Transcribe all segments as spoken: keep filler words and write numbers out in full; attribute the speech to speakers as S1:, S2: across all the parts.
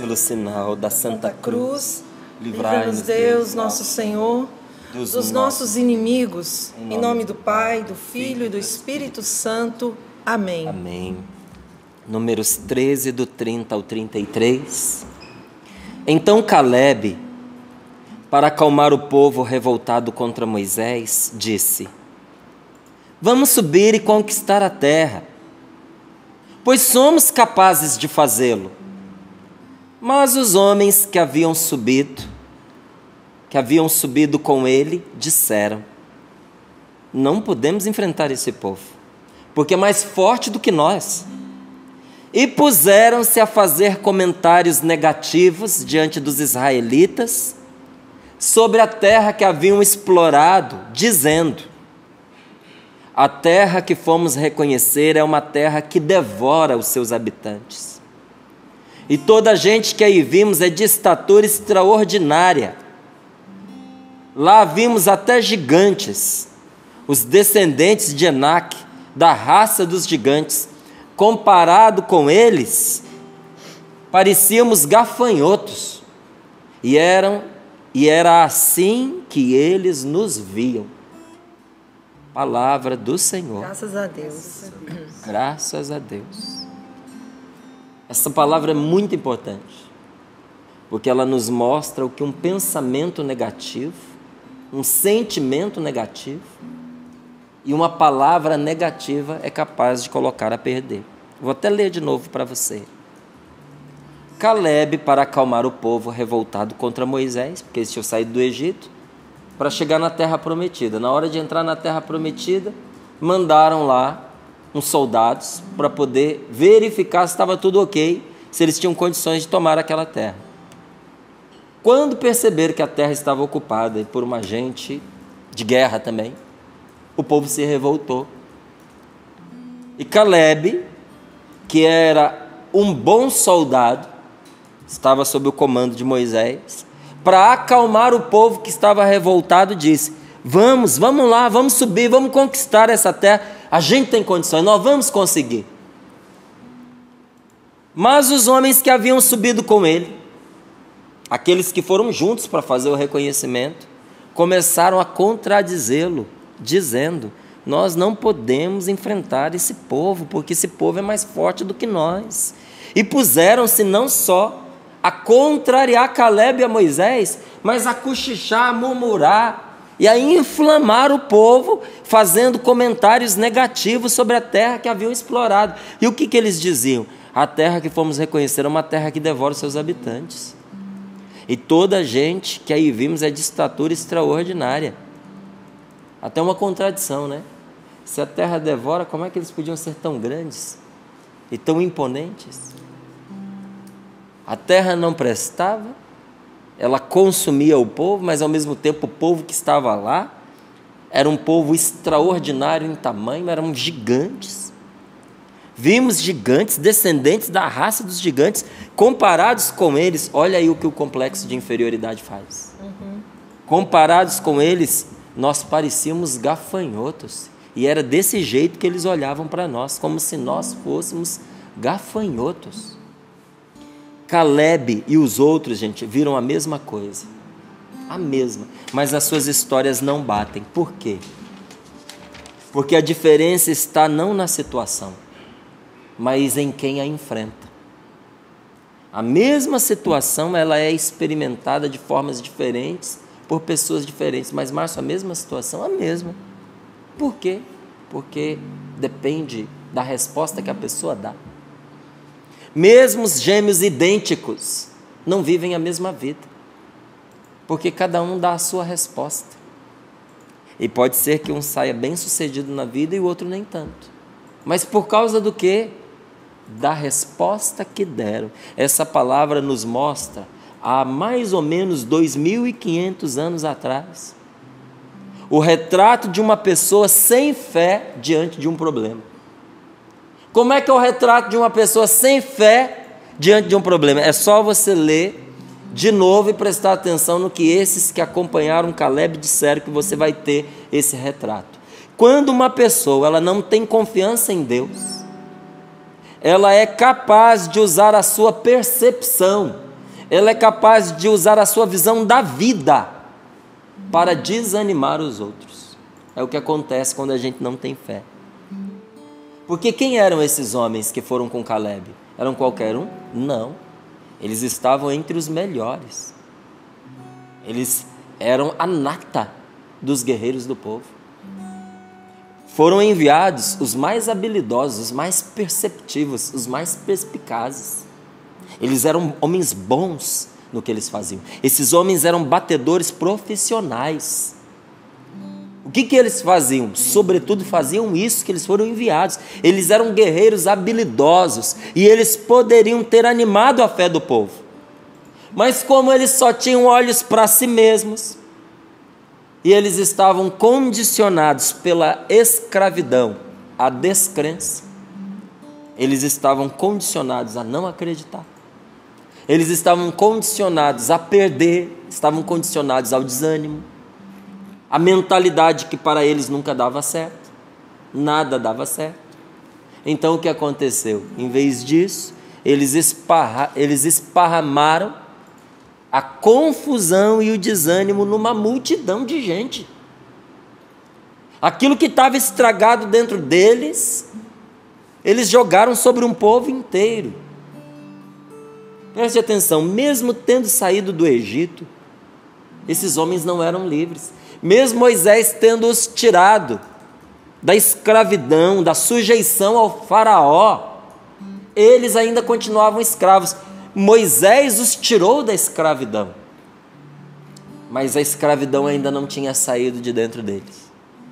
S1: pelo sinal da Santa Cruz,
S2: livrai-nos, Deus, nosso Senhor, dos, dos nossos inimigos, em nome do Pai, do Filho e do Espírito Santo. Amém.
S1: Amém. Números treze, do trinta ao trinta e três. Então Calebe, para acalmar o povo revoltado contra Moisés, disse: Vamos subir e conquistar a terra, pois somos capazes de fazê-lo. Mas os homens que haviam subido, que haviam subido com ele, disseram: Não podemos enfrentar esse povo, porque é mais forte do que nós. E puseram-se a fazer comentários negativos diante dos israelitas sobre a terra que haviam explorado, dizendo: A terra que fomos reconhecer é uma terra que devora os seus habitantes. E toda a gente que aí vimos é de estatura extraordinária. Lá vimos até gigantes, os descendentes de Enaque, da raça dos gigantes. Comparado com eles, parecíamos gafanhotos, e, eram, e era assim que eles nos viam. Palavra do Senhor.
S2: Graças a Deus.
S1: Graças a Deus. Essa palavra é muito importante, porque ela nos mostra o que um pensamento negativo, um sentimento negativo e uma palavra negativa é capaz de colocar a perder. Vou até ler de novo para você. Calebe, para acalmar o povo revoltado contra Moisés, porque eles tinham saído do Egito, para chegar na terra prometida. Na hora de entrar na terra prometida, mandaram lá uns soldados para poder verificar se estava tudo ok, se eles tinham condições de tomar aquela terra. Quando perceberam que a terra estava ocupada e por uma gente de guerra também, o povo se revoltou. E Calebe, que era um bom soldado, estava sob o comando de Moisés, para acalmar o povo que estava revoltado, disse: Vamos, vamos lá, vamos subir, vamos conquistar essa terra. A gente tem condições, nós vamos conseguir. Mas os homens que haviam subido com ele, aqueles que foram juntos para fazer o reconhecimento, começaram a contradizê-lo, dizendo: Nós não podemos enfrentar esse povo, porque esse povo é mais forte do que nós. E puseram-se não só a contrariar Calebe e a Moisés, mas a cochichar, a murmurar e a inflamar o povo, fazendo comentários negativos sobre a terra que haviam explorado. E o que, que eles diziam? A terra que fomos reconhecer é uma terra que devora os seus habitantes. E toda a gente que aí vimos é de estatura extraordinária. Até uma contradição, né? Se a terra devora, como é que eles podiam ser tão grandes e tão imponentes? A terra não prestava, ela consumia o povo, mas ao mesmo tempo o povo que estava lá era um povo extraordinário em tamanho, eram gigantes. Vimos gigantes, descendentes da raça dos gigantes, comparados com eles, olha aí o que o complexo de inferioridade faz. Uhum. Comparados com eles, nós parecíamos gafanhotos, e era desse jeito que eles olhavam para nós, como se nós fôssemos gafanhotos. Calebe e os outros, gente, viram a mesma coisa, a mesma, mas as suas histórias não batem. Por quê? Porque a diferença está não na situação, mas em quem a enfrenta. A mesma situação, ela é experimentada de formas diferentes, por pessoas diferentes, mas, Márcio, a mesma situação, a mesma. Por quê? Porque depende da resposta que a pessoa dá. Mesmo os gêmeos idênticos não vivem a mesma vida, porque cada um dá a sua resposta. E pode ser que um saia bem sucedido na vida e o outro nem tanto. Mas por causa do quê? Da resposta que deram. Essa palavra nos mostra há mais ou menos dois mil e quinhentos anos atrás, o retrato de uma pessoa sem fé diante de um problema. Como é que é o retrato de uma pessoa sem fé diante de um problema? É só você ler de novo e prestar atenção no que esses que acompanharam Calebe disseram, que você vai ter esse retrato. Quando uma pessoa ela não tem confiança em Deus, ela é capaz de usar a sua percepção Ele é capaz de usar a sua visão da vida para desanimar os outros. É o que acontece quando a gente não tem fé. Porque quem eram esses homens que foram com Caleb? Eram qualquer um? Não. Eles estavam entre os melhores. Eles eram a nata dos guerreiros do povo. Foram enviados os mais habilidosos, os mais perceptivos, os mais perspicazes. Eles eram homens bons no que eles faziam. Esses homens eram batedores profissionais. O que que eles faziam? Sobretudo faziam isso, que eles foram enviados. Eles eram guerreiros habilidosos e eles poderiam ter animado a fé do povo. Mas como eles só tinham olhos para si mesmos, e eles estavam condicionados pela escravidão, a descrença, eles estavam condicionados a não acreditar. Eles estavam condicionados a perder, estavam condicionados ao desânimo, a mentalidade que para eles nunca dava certo, nada dava certo. Então o que aconteceu? Em vez disso, eles, esparra, eles esparramaram a confusão e o desânimo numa multidão de gente. Aquilo que estava estragado dentro deles, eles jogaram sobre um povo inteiro. Preste atenção, mesmo tendo saído do Egito, esses homens não eram livres. Mesmo Moisés tendo-os tirado da escravidão, da sujeição ao faraó, eles ainda continuavam escravos. Moisés os tirou da escravidão, mas a escravidão ainda não tinha saído de dentro deles.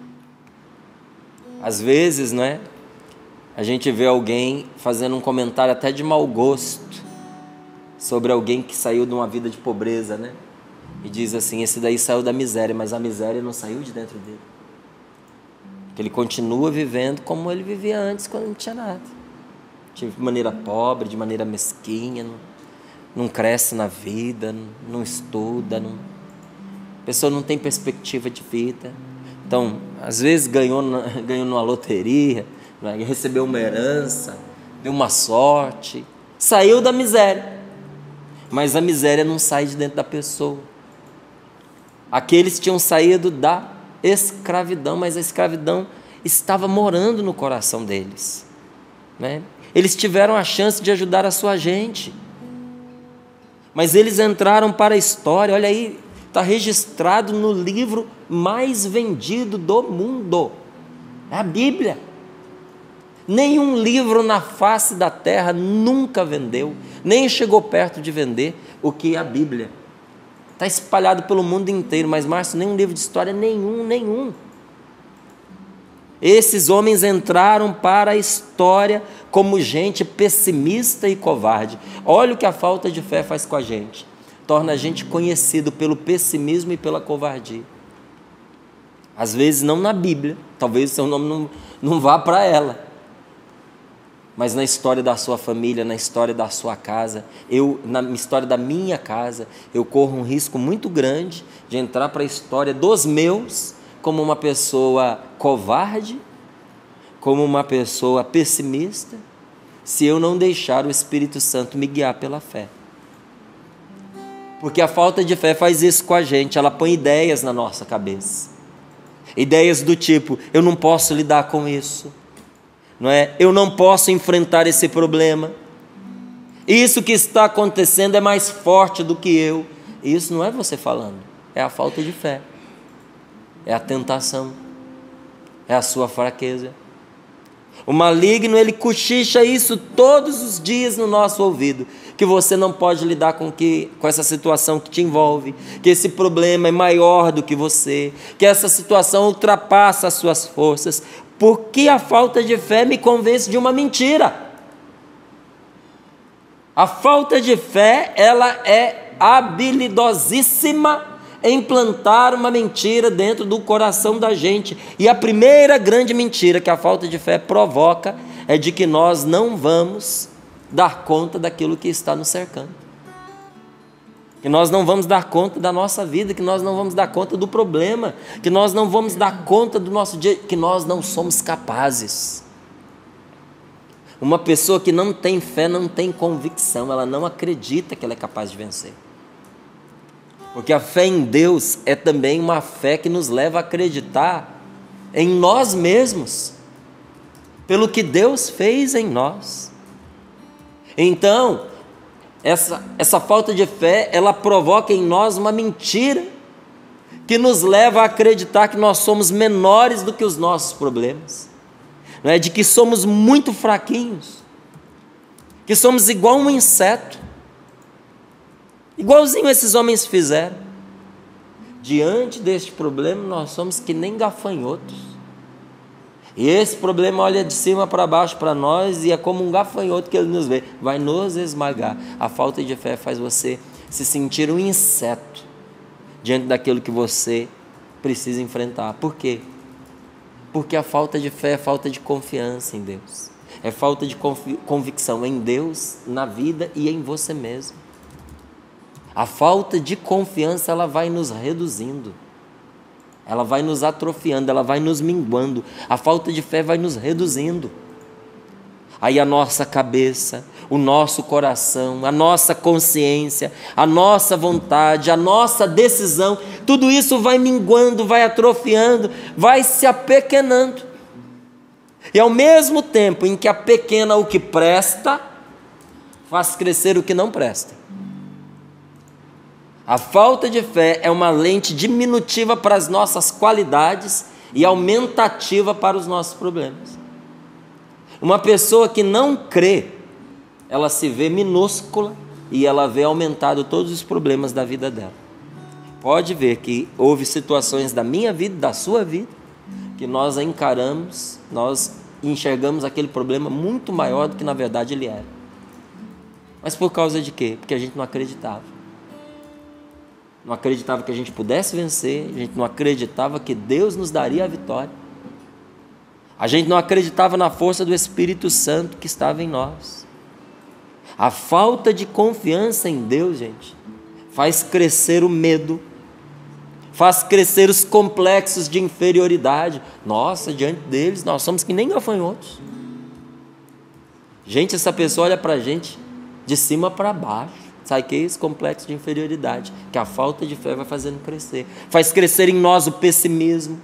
S1: Às vezes, não é? A gente vê alguém fazendo um comentário até de mau gosto sobre alguém que saiu de uma vida de pobreza, né? E diz assim, esse daí saiu da miséria, mas a miséria não saiu de dentro dele. Porque ele continua vivendo como ele vivia antes, quando não tinha nada. De maneira pobre, de maneira mesquinha, não, não cresce na vida, não, não estuda, não, a pessoa não tem perspectiva de vida. Então, às vezes ganhou, na, ganhou numa loteria, né, recebeu uma herança, deu uma sorte, saiu da miséria. Mas a miséria não sai de dentro da pessoa. Aqueles tinham saído da escravidão, mas a escravidão estava morando no coração deles, né? Eles tiveram a chance de ajudar a sua gente, mas eles entraram para a história. Olha aí, está registrado no livro mais vendido do mundo, é a Bíblia. Nenhum livro na face da terra nunca vendeu, nem chegou perto de vender o que é a Bíblia. Está espalhado pelo mundo inteiro, mas, Márcio, nenhum livro de história, nenhum, nenhum. Esses homens entraram para a história como gente pessimista e covarde. Olha o que a falta de fé faz com a gente. Torna a gente conhecido pelo pessimismo e pela covardia. Às vezes não na Bíblia, talvez o seu nome não, não vá para ela. Mas na história da sua família, na história da sua casa, eu, na história da minha casa, eu corro um risco muito grande de entrar para a história dos meus como uma pessoa covarde, como uma pessoa pessimista, se eu não deixar o Espírito Santo me guiar pela fé. Porque a falta de fé faz isso com a gente, ela põe ideias na nossa cabeça. Ideias do tipo, eu não posso lidar com isso. Não é? Eu não posso enfrentar esse problema. Isso que está acontecendo é mais forte do que eu. Isso não é você falando, é a falta de fé, é a tentação, é a sua fraqueza. O maligno, ele cochicha isso todos os dias no nosso ouvido, que você não pode lidar com, que, com essa situação que te envolve, que esse problema é maior do que você, que essa situação ultrapassa as suas forças, porque a falta de fé me convence de uma mentira. A falta de fé, ela é habilidosíssima em plantar uma mentira dentro do coração da gente. E a primeira grande mentira que a falta de fé provoca é de que nós não vamos dar conta daquilo que está nos cercando. Que nós não vamos dar conta da nossa vida, que nós não vamos dar conta do problema, que nós não vamos dar conta do nosso dia, que nós não somos capazes. Uma pessoa que não tem fé não tem convicção, ela não acredita que ela é capaz de vencer. Porque a fé em Deus é também uma fé que nos leva a acreditar em nós mesmos, pelo que Deus fez em nós. Então, essa, essa falta de fé, ela provoca em nós uma mentira, que nos leva a acreditar que nós somos menores do que os nossos problemas, não é? De que somos muito fraquinhos, que somos igual um inseto, igualzinho esses homens fizeram. Diante deste problema, nós somos que nem gafanhotos. E esse problema olha de cima para baixo para nós e é como um gafanhoto que ele nos vê, vai nos esmagar. A falta de fé faz você se sentir um inseto diante daquilo que você precisa enfrentar. Por quê? Porque a falta de fé é falta de confiança em Deus. É falta de convicção em Deus, na vida e em você mesmo. A falta de confiança, ela vai nos reduzindo. Ela vai nos atrofiando, ela vai nos minguando. A falta de fé vai nos reduzindo. Aí a nossa cabeça, o nosso coração, a nossa consciência, a nossa vontade, a nossa decisão, tudo isso vai minguando, vai atrofiando, vai se apequenando. E ao mesmo tempo em que apequena o que presta, faz crescer o que não presta. A falta de fé é uma lente diminutiva para as nossas qualidades e aumentativa para os nossos problemas. Uma pessoa que não crê, ela se vê minúscula e ela vê aumentado todos os problemas da vida dela. Pode ver que houve situações da minha vida, da sua vida, que nós encaramos, nós enxergamos aquele problema muito maior do que na verdade ele era. Mas por causa de quê? Porque a gente não acreditava. Não acreditava que a gente pudesse vencer, a gente não acreditava que Deus nos daria a vitória. A gente não acreditava na força do Espírito Santo que estava em nós. A falta de confiança em Deus, gente, faz crescer o medo, faz crescer os complexos de inferioridade. Nossa, diante deles nós somos que nem gafanhotos. Gente, essa pessoa olha para a gente de cima para baixo. Sabe o que é esse complexo de inferioridade? Que a falta de fé vai fazendo crescer. Faz crescer em nós o pessimismo.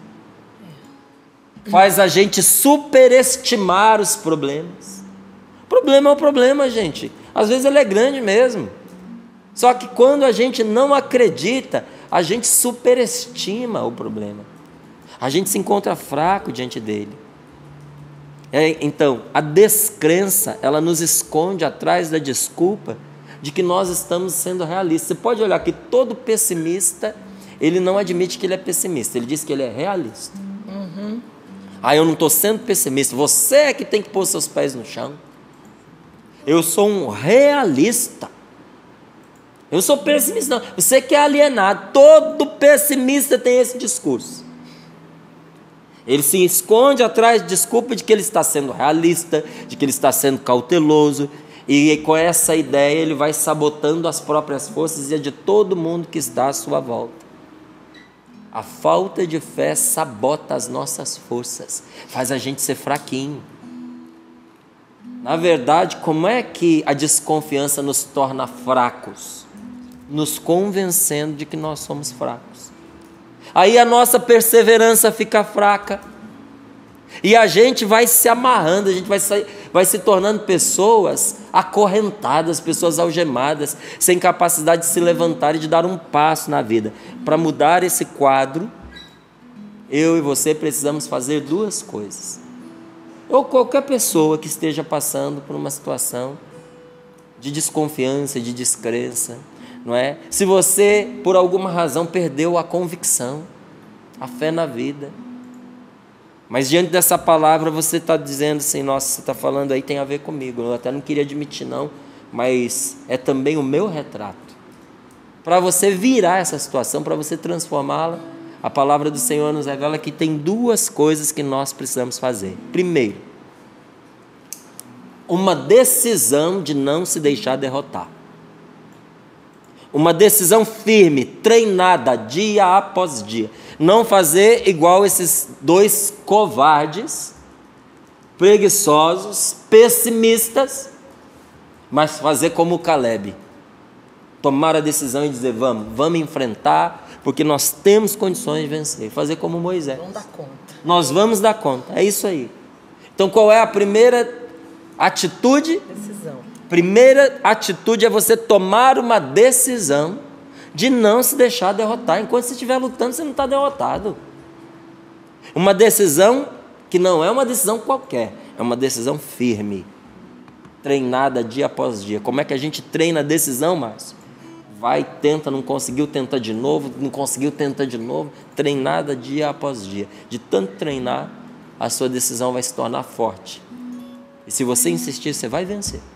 S1: Faz a gente superestimar os problemas. O problema é o problema, gente. Às vezes ele é grande mesmo. Só que quando a gente não acredita, a gente superestima o problema. A gente se encontra fraco diante dele. É, então, a descrença, ela nos esconde atrás da desculpa de que nós estamos sendo realistas. Você pode olhar que todo pessimista, ele não admite que ele é pessimista, ele diz que ele é realista. Uhum. Ah, eu não estou sendo pessimista, você é que tem que pôr seus pés no chão. Eu sou um realista. Eu sou pessimista, não. Você que é alienado. Todo pessimista tem esse discurso. Ele se esconde atrás de desculpa de que ele está sendo realista, de que ele está sendo cauteloso, e com essa ideia ele vai sabotando as próprias forças e a de todo mundo que está à sua volta. A falta de fé sabota as nossas forças, faz a gente ser fraquinho. Na verdade, como é que a desconfiança nos torna fracos? Nos convencendo de que nós somos fracos. Aí a nossa perseverança fica fraca. E a gente vai se amarrando, a gente vai, sair, vai se tornando pessoas acorrentadas, pessoas algemadas, sem capacidade de se levantar e de dar um passo na vida. Para mudar esse quadro, eu e você precisamos fazer duas coisas. Ou qualquer pessoa que esteja passando por uma situação de desconfiança, de descrença, não é? Se você, por alguma razão, perdeu a convicção, a fé na vida, mas diante dessa palavra você está dizendo assim, nossa, você está falando aí, tem a ver comigo, eu até não queria admitir não, mas é também o meu retrato. Para você virar essa situação, para você transformá-la, a palavra do Senhor nos revela que tem duas coisas que nós precisamos fazer. Primeiro, uma decisão de não se deixar derrotar. Uma decisão firme, treinada dia após dia. Não fazer igual esses dois covardes preguiçosos, pessimistas, mas fazer como o Caleb. Tomar a decisão e dizer, vamos, vamos enfrentar, porque nós temos condições de vencer. Fazer como Moisés.
S2: Vamos dar conta.
S1: Nós vamos dar conta, é isso aí. Então qual é a primeira atitude?
S2: Decisão.
S1: Primeira atitude é você tomar uma decisão de não se deixar derrotar. Enquanto você estiver lutando, você não está derrotado. Uma decisão que não é uma decisão qualquer, é uma decisão firme, treinada dia após dia. Como é que a gente treina a decisão, Márcio? Vai, tenta, não conseguiu, tenta de novo, não conseguiu, tenta de novo, treinada dia após dia. De tanto treinar, a sua decisão vai se tornar forte. E se você insistir, você vai vencer.